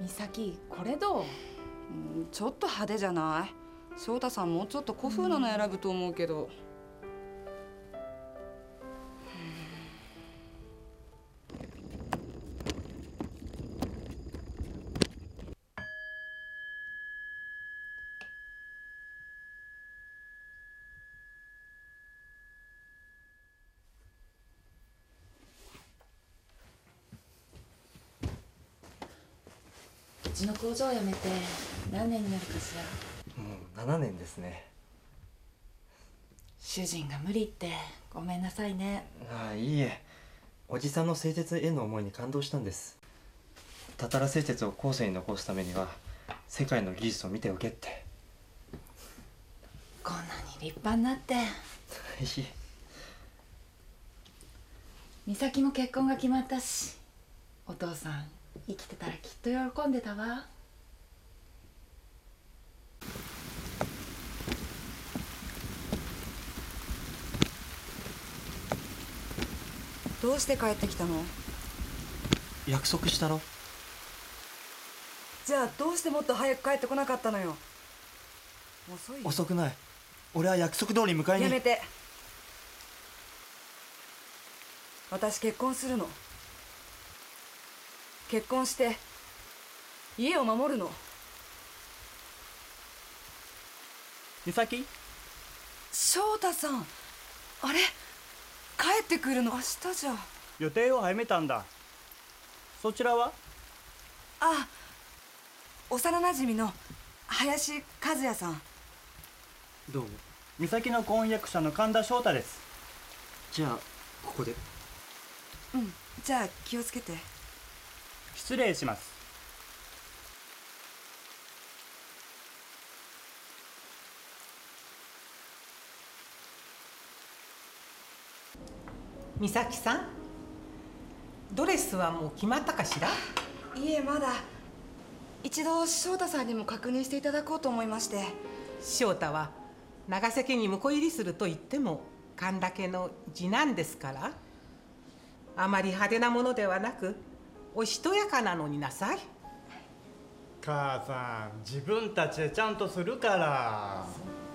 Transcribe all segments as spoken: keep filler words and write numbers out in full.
美咲、これどう？ うん、ちょっと派手じゃない？翔太さんもうちょっと古風なの選ぶと思うけど。 うちの工場を辞めて何年になるかしら。 もうななねんですね。 主人が無理ってごめんなさいね。 ああ、いいえ。おじさんの製鉄への思いに感動したんです。たたら製鉄を後世に残すためには世界の技術を見ておけって。 こんなに立派になって。 いい。 美咲も結婚が決まったし、お父さん生きてたらきっと喜んでたわ。 どうして帰ってきたの？ 約束したろ。 じゃあどうしてもっと早く帰ってこなかったのよ。遅いよ。 遅くない。俺は約束通り迎えに。 やめて。私結婚するの。結婚して家を守るの。 美咲？ 翔太さん、あれ帰ってくるの明日じゃ。 予定を早めたんだ。そちらは？ あ、幼なじみの林和也さん。 どうも。 美咲の婚約者の神田翔太です。 じゃあここで。 うん、じゃあ気をつけて。 失礼します。 美咲さん、ドレスはもう決まったかしら？ いえ、まだ。一度翔太さんにも確認していただこうと思いまして。 翔太は長崎に婿入りすると言っても神田家の次男ですから、あまり派手なものではなくおしとやかなのになさい。 母さん、自分たちでちゃんとするから。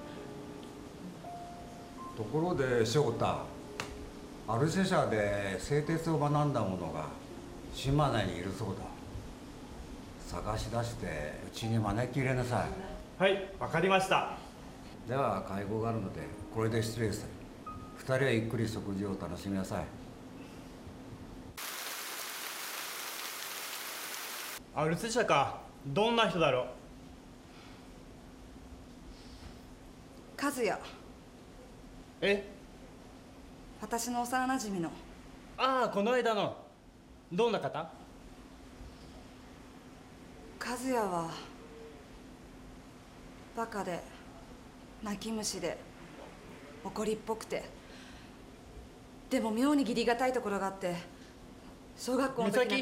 ところで翔太、アルセ社で製鉄を学んだ者が島根にいるそうだ。探し出してうちに招き入れなさい。 はい、わかりました。 では会合があるのでこれで失礼する。二人はゆっくり食事を楽しみなさい。 アルセ社か。どんな人だろう？ 和也、 え？ 私の幼なじみの。 ああ、この間の。どんな方？ 和也はバカで泣き虫で怒りっぽくて、でも妙に義理がたいところがあって、小学校の時美咲？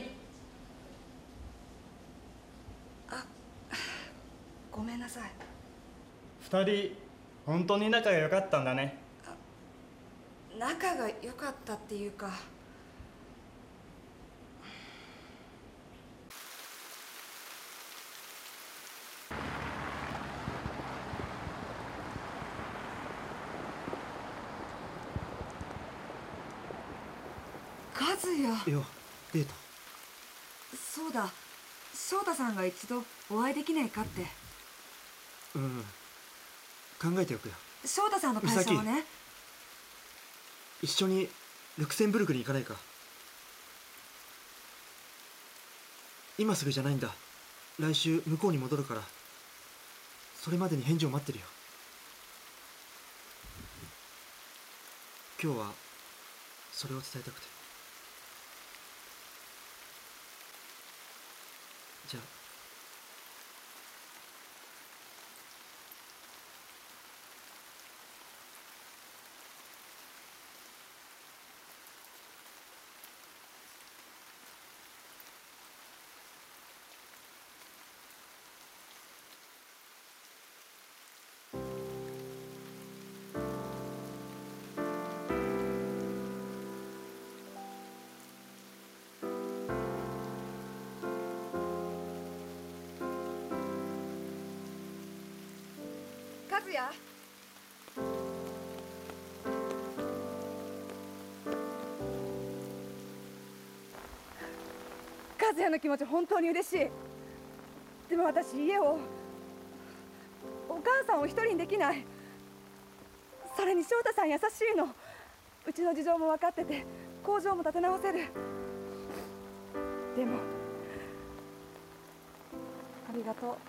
あ、ごめんなさい。 二人本当に仲が良かったんだね。 仲が良かったっていうか、和也。 いや、データ。 そうだ、翔太さんが一度お会いできないかって。 うん、考えておくよ。 翔太さんの会社はね。 一緒にルクセンブルクに行かないか？今すぐじゃないんだ。来週向こうに戻るから、それまでに返事を待ってるよ。今日はそれを伝えたくて。じゃあ。 也。和也の気持ち本当に嬉しい。でも私家をお母さんを一人にできない。それに翔太さん優しいの。うちの事情も分かってて工場も立て直せる。でもありがとう。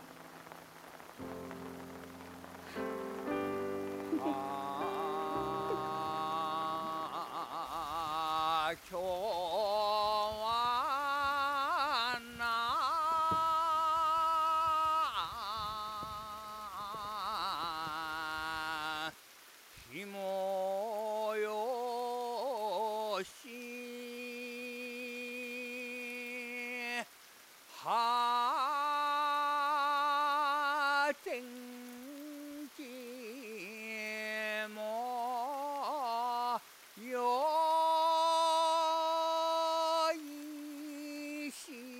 あー今日はな日もよしは天気もよいし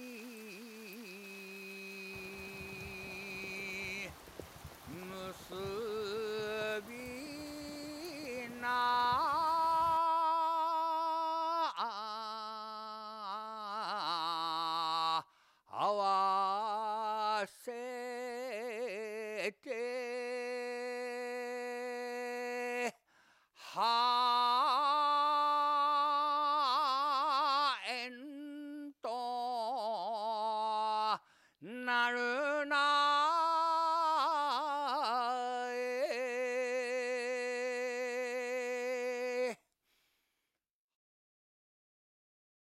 結びな合わせてはえんとなる